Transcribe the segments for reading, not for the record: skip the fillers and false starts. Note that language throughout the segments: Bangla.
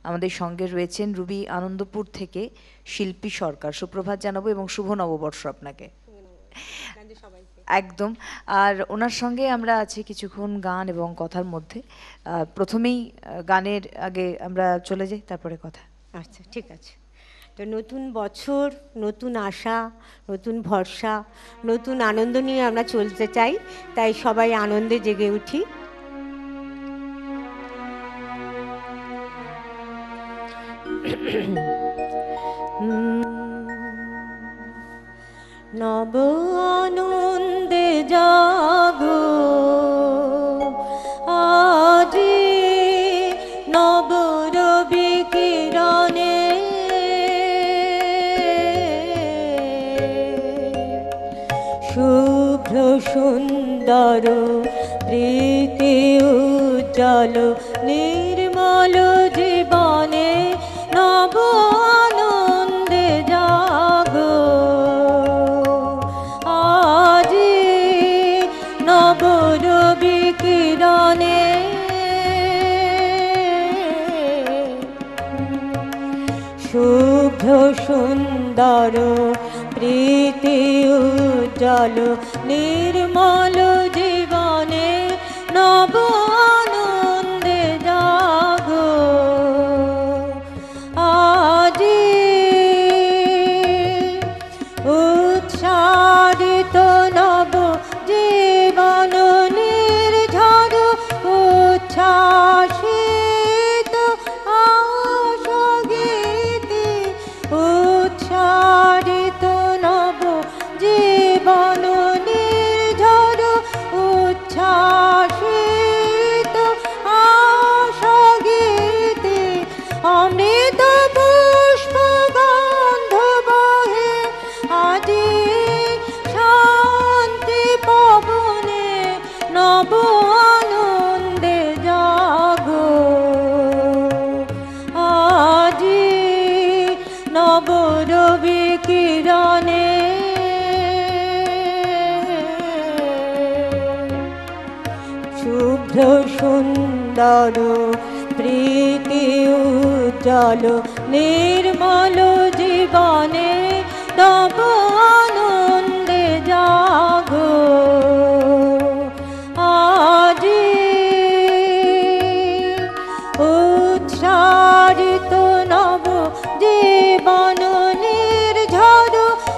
আমাদের সঙ্গে রয়েছেন রুবি আনন্দপুর থেকে শিল্পী সরকার। সুপ্রভাত জানাবো এবং শুভ নববর্ষ আপনাকে। একদম। আর ওনার সঙ্গে আমরা আছি কিছুক্ষণ গান এবং কথার মধ্যে। প্রথমেই গানের আগে আমরা চলে যাই, তারপরে কথা। আচ্ছা, ঠিক আছে। তো নতুন বছর, নতুন আশা, নতুন ভরসা, নতুন আনন্দ নিয়ে আমরা চলতে চাই, তাই সবাই আনন্দে জেগে উঠি। নব আনন্দে জাগো আজি, নব রবি কিরণে শুভ্র সুন্দর প্রীতি উজ্জ্বল নির্মল জীবনে নব আনন্দে জাগো আজি, নব রবি কিরণে শুভ্র সুন্দর প্রীতি উজ্জ্বল নির্মল জীবনে নব আনন্দে জাগো আজি, উৎসারিত নব জীবন নির্ঝর উচ্ছ্বাসিত আশা গীতি, উৎসারিত নব জীবন নির্ঝর উচ্ছ্বাসিত আশা গীতি, অমৃত পুষ্প গন্ধ বহে আজি শান্তি পবনে নব আনন্দে জাগো আজি, নব রবি কিরণে শুভ্র সুন্দর প্রীতি উজ্জ্বল নির্মল জীবনে নব আনন্দে জাগো আজি, উৎসারিত নব জীবন নির্ঝর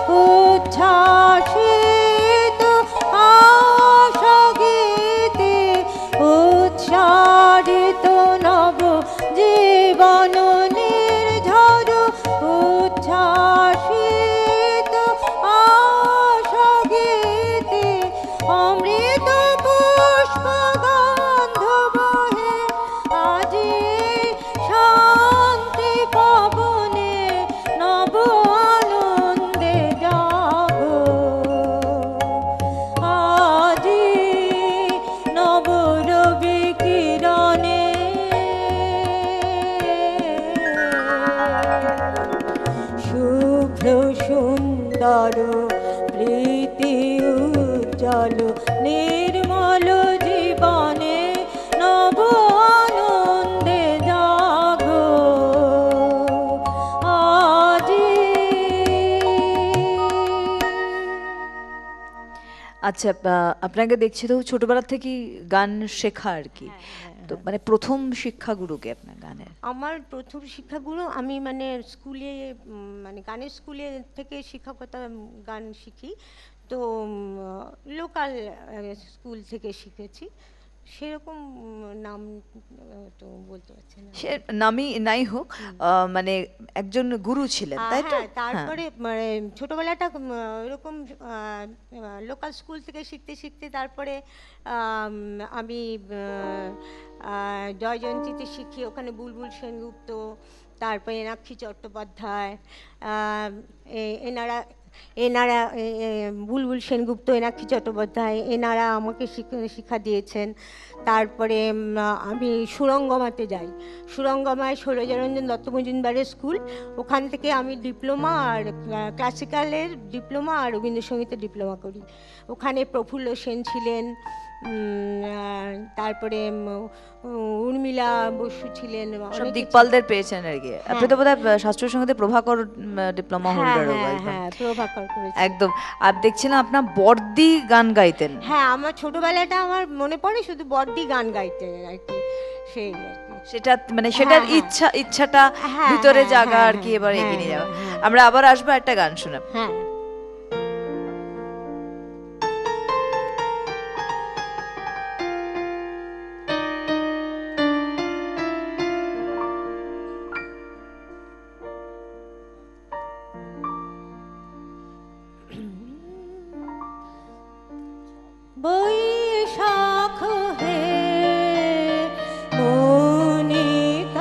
উচ্ছ্বাসিত আশা গীতি, উৎসারিত নব জীবন নির্ঝর উচ্ছ্বাসিত আশা গীতি, অমৃত পুষ্প গন্ধ বহে আজি শান্তি পবনে নব আনন্দে জাগো আজি, নব রবি কিরণে শুভ্র সুন্দর প্রীতি উজ্জ্বল নির্মল জীবনে নব আনন্দে জাগো আজি। আচ্ছা, আপনাকে দেখছি তো ছোটবেলা থেকেই গান শেখা আর কি। তো মানে প্রথম শিক্ষাগুরুকে আপনার গানের? আমার প্রথম শিক্ষাগুরু আমি মানে স্কুলে মানে গানের স্কুলে থেকে শিক্ষকতা গান শিখি, তো লোকাল স্কুল থেকে শিখেছি, সেরকম নাম তো বলতে পারছি না। সে নামই নাই হোক, মানে একজন গুরু ছিলেন, তাই তো? তারপরে মানে ছোটবেলাটা এরকম লোকাল স্কুল থেকে শিখতে শিখতে তারপরে আমি জয়জয়ন্তীতে শিখি, ওখানে বুলবুল সেনগুপ্ত, তারপরে এনাক্ষী চট্টোপাধ্যায়, এনারা এনারা বুলবুল সেনগুপ্ত, এনাক্ষী চট্টোপাধ্যায়, এনারা আমাকে শিক্ষা দিয়েছেন। তারপরে আমি সুরঙ্গমাতে যাই, সুরঙ্গমায় শৈলজারঞ্জন দত্ত মজুমদারের স্কুল, ওখান থেকে আমি ডিপ্লোমা আর ক্লাসিক্যালের ডিপ্লোমা আর রবীন্দ্রসঙ্গীতের ডিপ্লোমা করি। ওখানে প্রফুল্ল সেন ছিলেন, তারপরে উর্মিলা বসু ছিলেন, সব অনেকে দিকপালদের পেয়েছেন আর কি। আপনি তো বোধহয় শাস্ত্রীয় সঙ্গীতে প্রভাকর ডিপ্লোমা হ্যাঁ হোল্ডারও হ্যাঁ একদম। হ্যাঁ প্রভাকর করেছি। একদম। আর দেখছিলাম আপনার বর্দি গান গাইতেন। হ্যাঁ, আমার ছোটবেলাটা আমার মনে পড়ে শুধু বড়দি গান গাইতে আর কি, সেই আর কি। সেটা মানে সেটার হ্যাঁ। ইচ্ছাটা হ্যাঁ, ভিতরে হ্যাঁ, জাগা হ্যাঁ, আর কি, এবার হ্যাঁ, এগিয়ে নিয়ে যাওয়া। হ্যাঁ, আমরা আবার আসবো একটা গান শুনে। হ্যাঁ। বৈশাখ হে মনি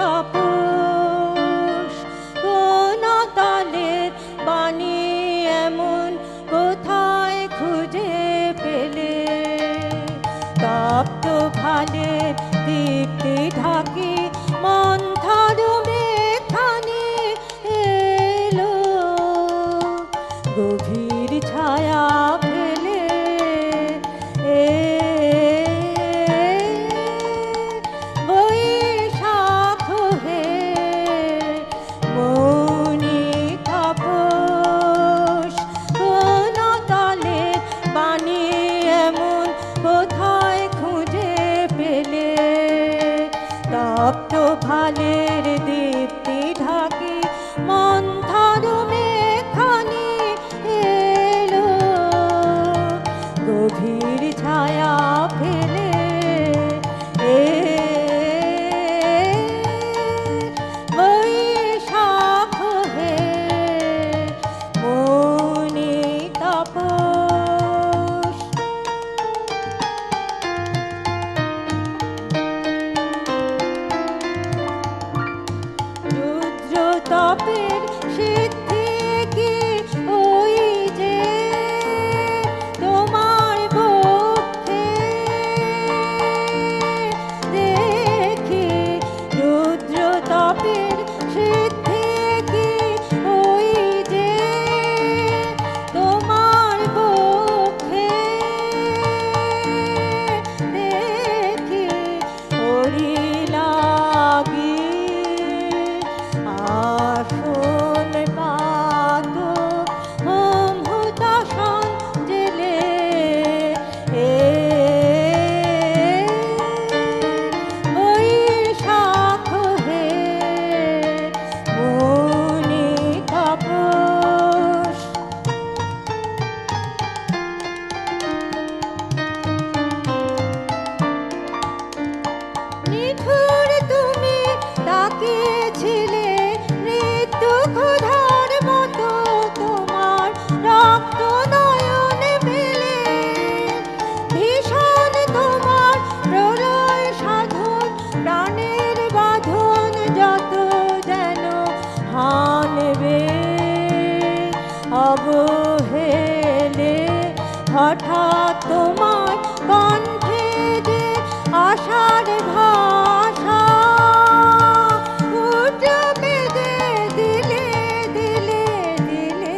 তাপস, কোন তালের বাণী এমন কোথায় খুঁজে পেলে? তপ্ত ভালের দীপ্তি ঢাকি মন্থর মেঘখানি এলো, গভীর ছায়া ফেলে বৈশাখ হে মনি তাপস, কোন তালের বাণী এমন কোথায় খুঁজে পেলে? তপ্ত ভালের দীপ্তি ঢাকি মন্থর মেঘখানি এলো, গভীর ছায়া ফেলে বৈশাখ হে মনি তাপস। রুদ্র তপের সিদ্ধি কি ওই যে তোমার বক্ষে দেখি? রুদ্র তপের সিদ্ধি কি ওই যে তোমার বক্ষে দেখি? হরি লাগি আসন পাত অমৃতাসন জেলে বৈশাখ হে মনি তাপস। নিঠুর তুমি তাকিয়েছিলে মৃত্যু ক্ষুধার মতো, তোমার রক্ত নয়ন মেলে ভীষণ তোমার প্রলয় সাধন, প্রাণের বাঁধন যত যেন হানবে অবহেলে। হঠাৎ তোমার কণ্ঠে যে আশার ভাষা উঠবে যে দিলে দিলে দিলে,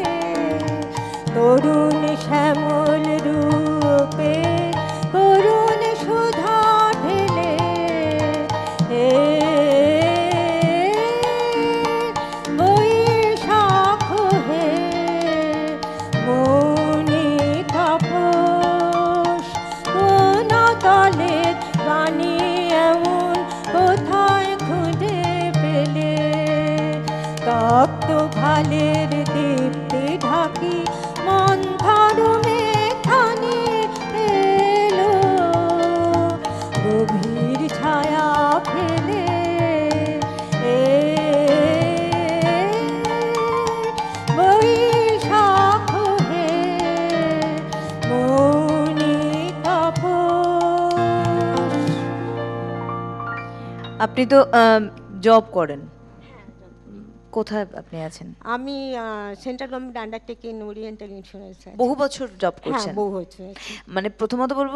তরুণ শ্যামল রূপে করুণ সুধা ঢেলে বৈশাখ হে মনি তাপস, কোন তালের বাণী এমন কোথায় খুঁজে পেলে? তপ্ত ভালের দীপ্তি ঢাকি মন্থর মেঘখানি এলো, গভীর ছায়া ফেলে বৈশাখ হে মনি তাপস। আপনি তো জব করেন, কোথায় আপনি আছেন? আমি central government undertaking oriental insurance. বহু বছর জব হ্যাঁ, করছেন। বহু হচ্ছে। মানে প্রথমত বলবো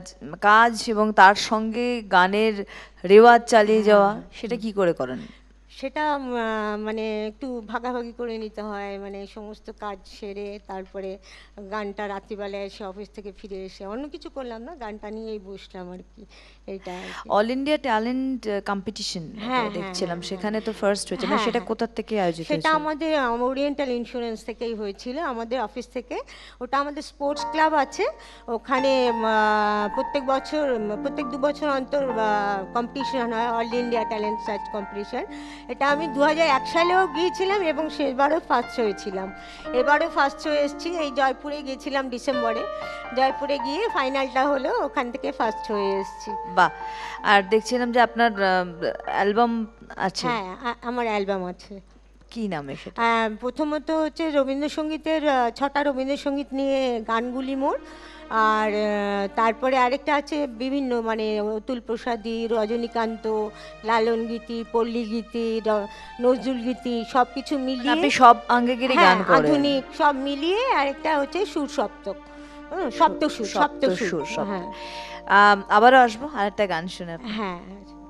কাজ এবং তার সঙ্গে গানের রেওয়াজ চালিয়ে যাওয়া, সেটা কি করে করেন? সেটা মানে একটু ভাগাভাগি করে নিতে হয়, মানে সমস্ত কাজ সেরে তারপরে গানটা রাত্রিবেলায় এসে অফিস থেকে ফিরে এসে অন্য কিছু করলাম না, গানটা নিয়েই বসলাম আর কি, এইটা আর কি। অল ইন্ডিয়া ট্যালেন্ট কম্পিটিশন হ্যাঁ, দেখছিলাম, হ্যাঁ, সেখানে তো ফার্স্ট হয়েছে, মানে হ্যাঁ, সেটা হ্যাঁ। কোথা থেকে আয়োজিত সেটা হয়েছিল? আমাদের ওরিয়েন্টাল ইন্স্যুরেন্স থেকেই হয়েছিল, আমাদের অফিস থেকে। ওটা আমাদের স্পোর্টস ক্লাব আছে ওখানে, প্রত্যেক 2 বছর অন্তর কম্পিটিশন হয়, all India talent search competition. এটা আমি 2001 সালেও গিয়েছিলাম এবং সেবারও ফার্স্ট হয়েছিলাম। এবারও ফার্স্ট হয়ে এসেছি, এই জয়পুরে গিয়েছিলাম ডিসেম্বরে, জয়পুরে গিয়ে ফাইনালটা হলো, ওখান থেকে ফার্স্ট হয়ে এসেছি। বাহ। আর দেখছিলাম যে আপনার অ্যালবাম আছে। হ্যাঁ, আমার অ্যালবাম আছে। কি নামে সেটা? প্রথমত হচ্ছে রবীন্দ্রসঙ্গীতের 6টা রবীন্দ্রসঙ্গীত নিয়ে গানগুলি মোর। আর তারপরে আরেকটা আছে বিভিন্ন, মানে অতুল প্রসাদী, রজনীকান্ত, লালন গীতি, পল্লী গীতি, নজরুল গীতি, সব কিছু মিলিয়ে, আপনি সব আঙ্গিকেরই হ্যাঁ, গান করেন। আধুনিক সব মিলিয়ে আরেকটা হচ্ছে সুর সপ্তক, সপ্তসুর, সপ্তসুর, হ্যাঁ আবারও আসবো আরেকটা গান শুনে আপনার। হ্যাঁ।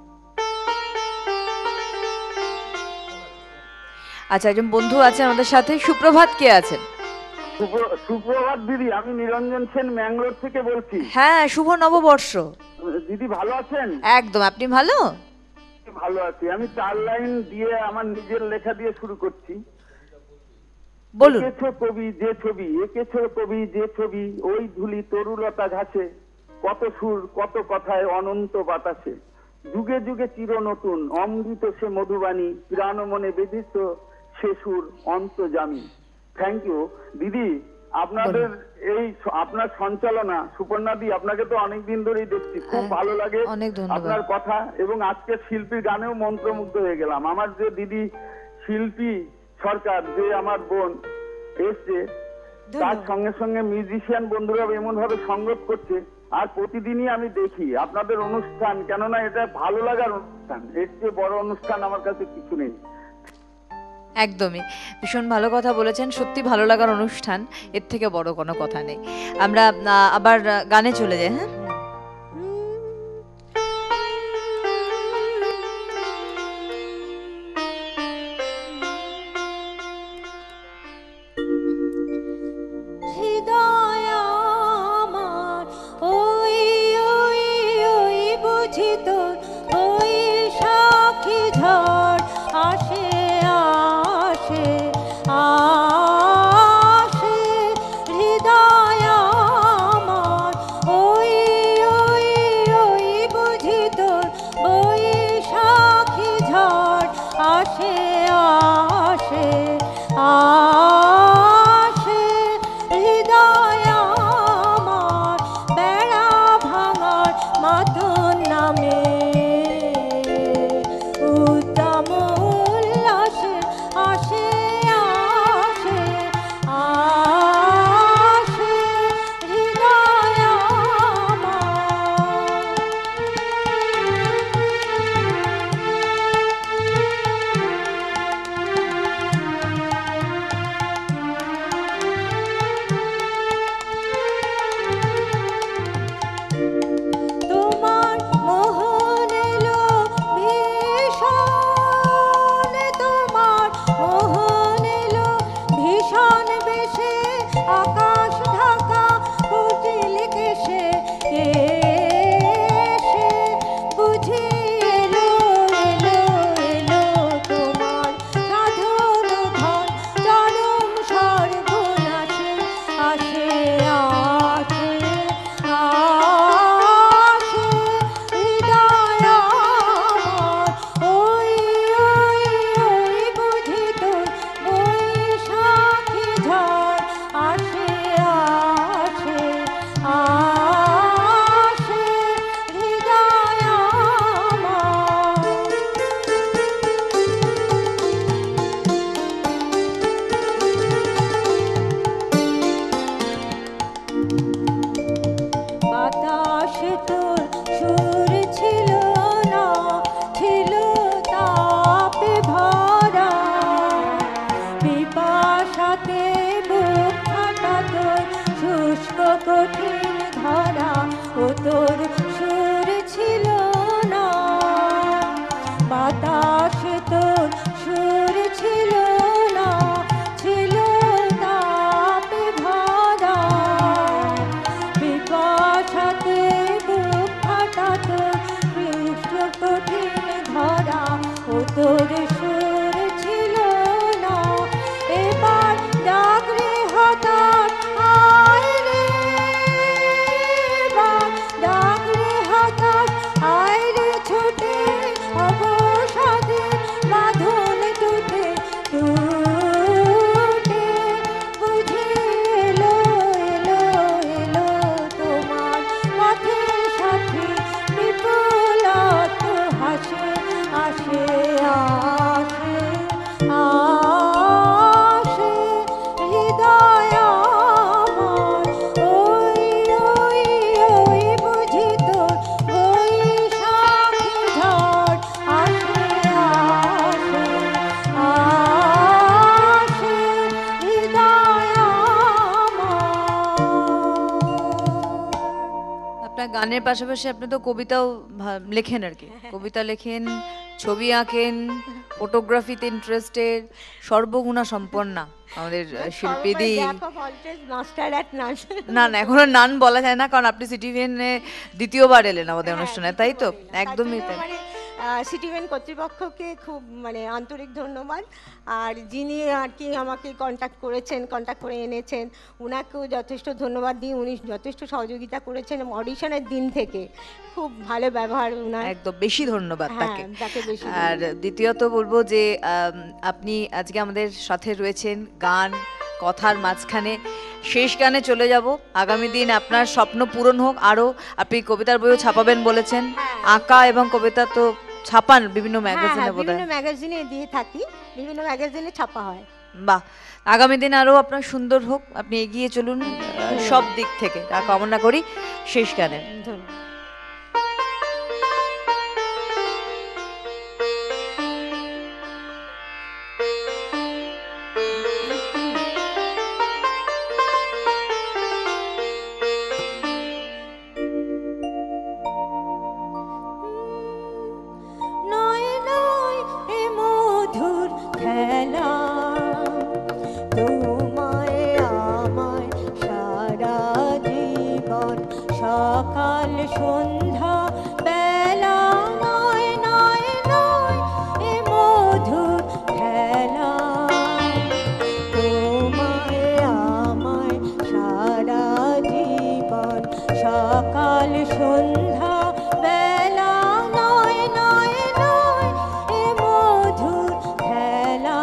আচ্ছা, একজন বন্ধু আছেন আমাদের সাথে, সুপ্রভাত, কে আছেন? সুপ্রভাত দিদি, আমি নিরঞ্জন সেন ম্যাঙ্গালোর থেকে বলছি। হ্যাঁ, শুভ নববর্ষ। দিদি ভালো আছেন? একদম, আপনি ভালো? ভালো আছি। আমি 4 লাইন দিয়ে আমার নিজের লেখা দিয়ে শুরু করছি। বলুন। এঁকেছো কবি যে ছবি, এঁকেছো কবি যে ছবি, ওই ধুলি তরুলতা ঘাসে, কত সুর কত কথায় অনন্ত বাতাসে, যুগে যুগে চির নতুন অমৃত সে মধুবাণী, প্রাণ মনে বেঁধেছ সে সুর অন্তর্যামী। থ্যাংক ইউ দিদি। আপনাদের এই আপনার সঞ্চালনা, সুপর্ণাদি, আপনাকে তো অনেকদিন ধরেই দেখছি, খুব ভালো লাগে অনেক ধন্যবাদ। আপনার কথা, এবং আজকের শিল্পীর গানেও মন্ত্রমুগ্ধ হয়ে গেলাম। আমার যে দিদি শিল্পী সরকার, যে আমার বোন এসছে, তার সঙ্গে সঙ্গে মিউজিশিয়ান বন্ধুরা এমন ভাবে সঙ্গত করছে, আর প্রতিদিনই আমি দেখি আপনাদের অনুষ্ঠান, কেননা এটা ভালো লাগার অনুষ্ঠান, এর চেয়ে বড় অনুষ্ঠান আমার কাছে কিছু নেই। একদমই, ভীষণ ভালো কথা বলেছেন, সত্যি ভালো লাগার অনুষ্ঠান, এর থেকে বড় কোনো কথা নেই। আমরা আবার গানে চলে যাই। হ্যাঁ, হৃদয় আমার ওই ওই ওই বুঝি তোর ওই সাক্ষী ঝড় আসে আসে আসে, হৃদয় আমার ওই গানের পাশাপাশি আপনি তো কবিতাও লেখেন আর কি, কবিতা লেখেন, ছবি আঁকেন, ফটোগ্রাফিতে ইন্টারেস্টেড, সর্বগুণা সম্পন্না আমাদের শিল্পীদি। মাস্টার অ্যাট নান। না না, এখনো নান বলা যায় না, কারণ আপনি সিটিভিএনে দ্বিতীয়বার এলেন আমাদের অনুষ্ঠানে, তাই তো? একদমই তাই। সিটিভেন কর্তৃপক্ষকে খুব আন্তরিক ধন্যবাদ। আর যিনি আর কি আমাকে কন্ট্যাক্ট করে এনেছেন, ওনাকেও যথেষ্ট ধন্যবাদ দিই। উনি যথেষ্ট সহযোগিতা করেছেন অডিশনের দিন থেকে, খুব ভালো ব্যবহার ওনার। একদম বেশি ধন্যবাদ তাকে। তাকে বেশি। আর দ্বিতীয়ত বলবো যে আপনি আজকে আমাদের সাথে রয়েছেন গান কথার মাঝখানে। শেষ গানে চলে যাব। আগামী দিন আপনার স্বপ্ন পূরণ হোক আরও। আপনি কবিতার বইও ছাপাবেন বলেছেন, আঁকা এবং কবিতা তো ছাপান বিভিন্ন ম্যাগাজিনে বোধহয়। বিভিন্ন ম্যাগাজিনে দিয়ে থাকি, বিভিন্ন ম্যাগাজিনে ছাপা হয়। বাহ, আগামী দিন আরও আপনার সুন্দর হোক, আপনি এগিয়ে চলুন সব দিক থেকে, তা কামনা করি। শেষ গানে ধন্যবাদ। নয় নয় এ মধুর খেলা, তোমায় আমায় সারা জীবন, সকাল সন্ধ্যা বেলা। নয় নয় নয় এ মধুর খেলা, তোমায় আমায় সারা জীবন, সকাল সন্ধ্যা বেলা। নয় নয় নয় এ মধুর খেলা।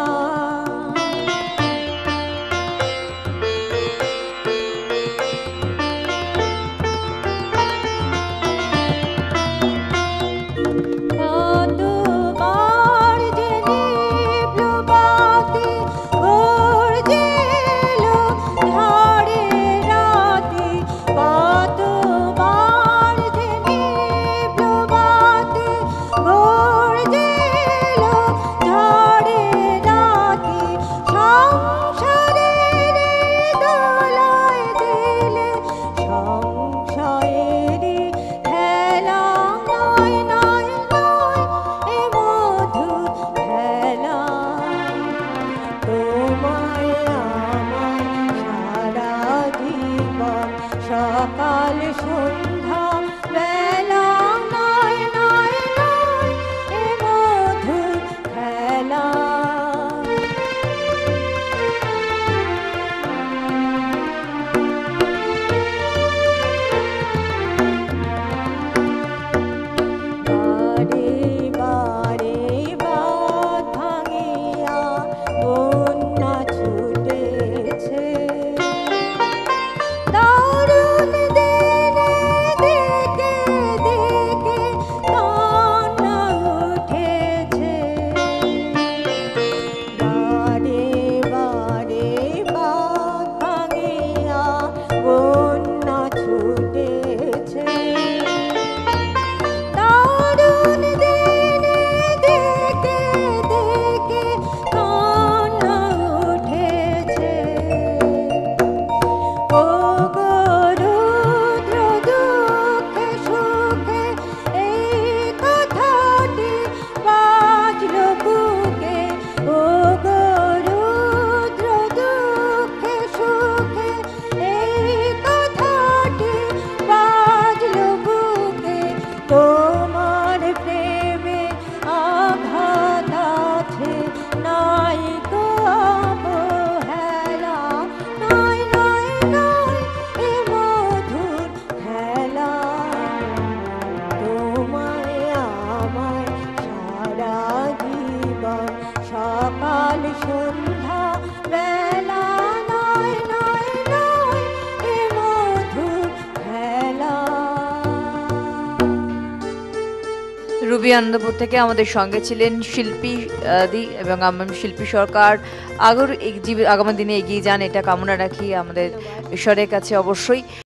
কতবার যে নিভল বাতি, গর্জে এলো ঝড়ে রাতে। কতবার যে নিভল বাতি, গর্জে এলো ঝড়ে রাতে। সংসারের দোলায় দিলে সংশয়েরই খেলা। নয় নয় নয় এ মধুর খেলা, তোমায় আমায় সারা জীবন, সকাল সন্ধ্যা বেলা। নয় নয় নয় এ মধুর খেলা। বারে বারে বাঁধ ভাঙিয়া বন্যা ছুটেছে। দারুণ দিনে দেখে দেখে কান্না উঠেছে। বারে বারে বাঁধ ভাঙিয়া বন্যা ছুটেছে। দারুণ দিনে দেখে দেখে কান্না উঠেছে। ও গো রুদ্র দুঃখে সুখে এই কথাটি বাজলো বুকে। ও গো রুদ্র দুঃখে সুখে এই কথাটি বাজলো বুকে। তোমার প্রেমে আঘাত আছে, নাই গো অবহেলা। নয় নয় নয় এ মধুর খেলা, তোমায় আমায় সারা জীবন, সকাল সন্ধ্যা বেলা। নয় নয় নয় এ মধুর খেলা। রুবি আনন্দপুর থেকে আমাদের সঙ্গে ছিলেন শিল্পী দি এবং শিল্পী সরকার। আগামী দিনে এগিয়ে যান এটা কামনা রাখি আমাদের ঈশ্বরের কাছে অবশ্যই।